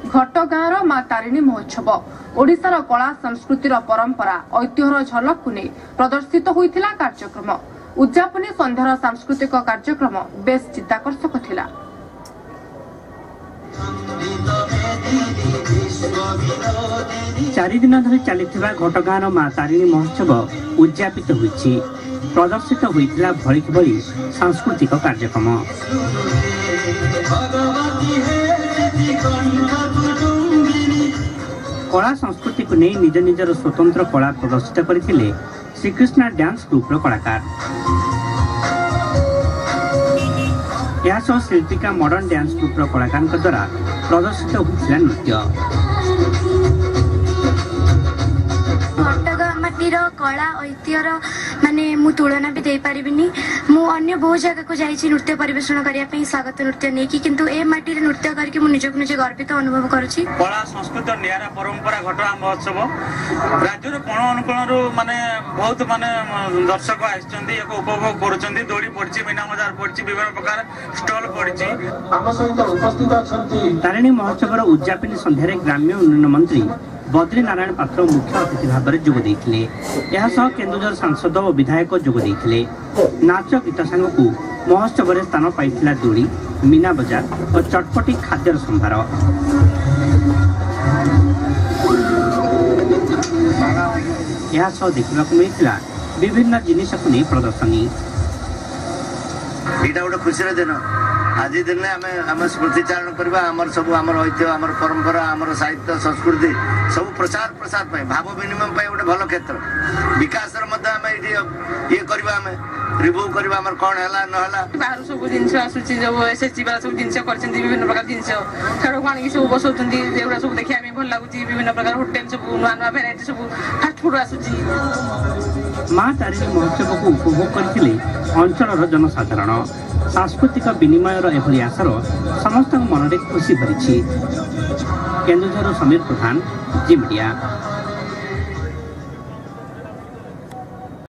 घटगाँर माँ तारिणी महोत्सव ओडिशार कला संस्कृतिर परंपरा ऐतिह्यर झलक को नहीं प्रदर्शित होइथिला कार्यक्रम उद्यापनी संध्यार सांस्कृतिक कार्यक्रम बेस चित्ताकर्षक थिला। चारि दिन धरि चलिथिबा घटगाँर माँ तारिणी महोत्सव उद्यापित होइछि। प्रदर्शित होइथिला भलिक भली सांस्कृतिक कार्यक्रम कला संस्कृति को नहीं निज निजर स्वतंत्र कला प्रदर्शित करथिले श्रीकृष्णा डांस ग्रुप कलाकार। यह शिल्पिका मॉडर्न डांस ग्रुप कलाकार द्वारा प्रदर्शित होता नृत्य घटगाँमाटीर कला ऐतिह्यर माने मु तुलना भी दे पारिबिनी। मु अन्य बहुत जगह को जाइछि नृत्य परिवेषण करिया पई स्वागत नृत्य नै कि किंतु ए माटी रे नृत्य करके मु निजक निजे गर्वित अनुभव करूछि। कला संस्कृति नियारा परंपरा घटगाँ महोत्सव राज्यर कोण अनुकोणरू माने बहुत माने दर्शक आइछन्ती एको उपभोग करूछन्ती। दोली पड़छि, मीना बजार पड़छि, विभिन्न प्रकार स्टॉल पड़छि। हम सहित उपस्थित अछन्ती। तारिणी महोत्सवर उद्यापनी संध्यारे ग्राम्य उन्नयन मंत्री बद्री नारायण पात्र मुख्य अतिथि भाव में जोग देइथिले। केन्दुझर सांसद और विधायक जोग देइथिले। नाच गीत सांगकू महोत्सव में स्थान पाइथिला दोली, मीना बजार और चटपटी खाद्यर संभार। यह देखा मिलता विभिन्न जिनिस को नहीं प्रदर्शनी। एटा गोटे खुशी दिन आज दिन आम स्मृतिचारण करवा आमर सब आमर ऐतिह्य आमर परंपरा आमर साहित्य संस्कृति सब प्रसार प्रसार भाव विनिमय गोटे भल क्षेत्र विकास ये करवा रिव्यू करवा आमर कौन है ना बाहर सब जिन आसूची जो एसएससी वाला सब जिन विभिन्न प्रकार जिन खेल आनिक सब बसौं सब देखा भल लगुच विभिन्न प्रकार होटेल सब नुआ नुआ भेराइटी सब फास्ट फुड आसूची। माँ तारिणी महोत्सव को उपभोग करथिले अंचल जनसाधारण। सांस्कृतिक विनिमय एभली आशर समस्त मन में खुशी भरी। केन्दुझर समीर प्रधान, जी मीडिया।